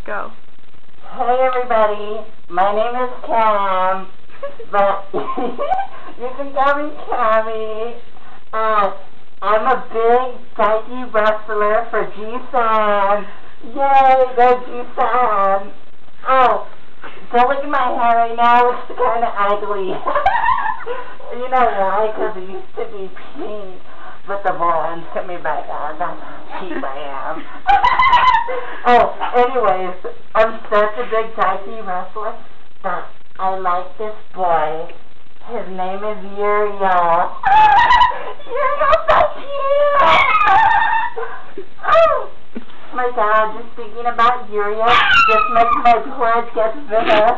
Go. Hey everybody, my name is Cam, but you can call me Cami. I'm a big, dykey wrestler for G-San. Yay, go G-San. Oh, don't look at my hair right now, it's kind of ugly. You know why? Because it used to be pink, but the blonde took me back on. That's how cheap I am. Oh, anyways, I'm such a big dykey wrestler that I like this boy. His name is Uriel. Uriel, that's you! Oh my God, just thinking about Uriel just makes my blood get bigger.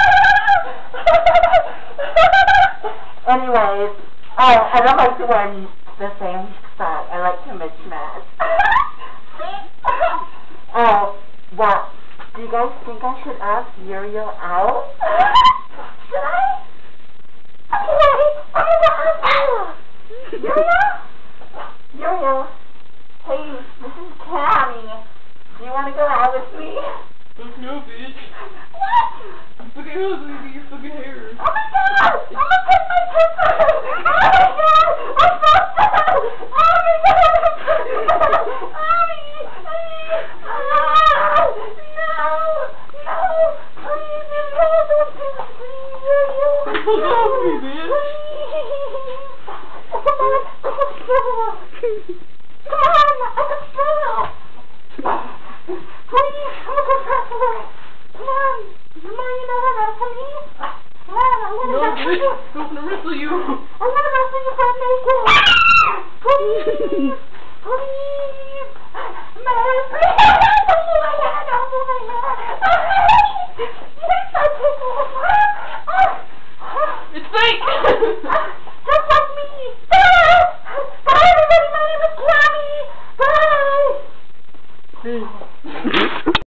Anyways, I don't like to wear the same sock. I like to mismatch. Well, do you guys think I should ask Uriel out? Should I? Okay, I'm gonna ask you. Uriel? Hey, this is Cami. Do you want to go out with me? Fuck no, bitch. What? I'm fucking ugly with your fucking hair. Oh my God! I'm gonna put my tits on! Oh my God! I'm so sad! Oh my God! Fuck off me, bitch! Come on, I can smell! Please, I'm a good wrestler! Come on, you know how to wrestle me? Come on, I'm gonna wrestle you! No, bitch, I'm gonna wrestle you!